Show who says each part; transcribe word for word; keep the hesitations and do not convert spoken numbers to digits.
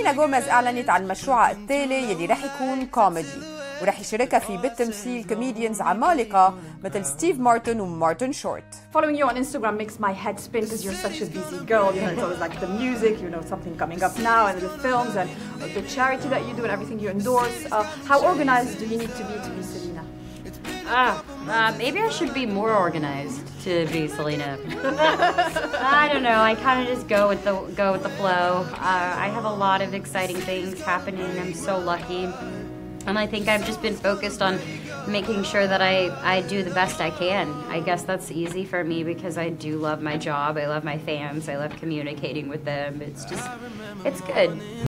Speaker 1: سيلينا جوميز أعلنت عن مشروعها التالي يلي رح يكون كوميدي، ورح يشاركها فيه بالتمثيل كوميديانز عمالقة مثل ستيف مارتن ومارتن شورت.
Speaker 2: Following you on Instagram makes my head spin because you're such a busy girl. You know, it's always like the music, you know, something coming up now, and the films, and the charity that you do, and everything you endorse. Uh, how organized do you need to be to be Selena?
Speaker 3: Ah, uh, maybe I should be more organized to be Selena. I don't know. I kind of just go with the go with the flow. Uh, I have a lot of exciting things happening. I'm so lucky, and I think I've just been focused on making sure that I I do the best I can. I guess that's easy for me because I do love my job. I love my fans. I love communicating with them. It's just, it's good.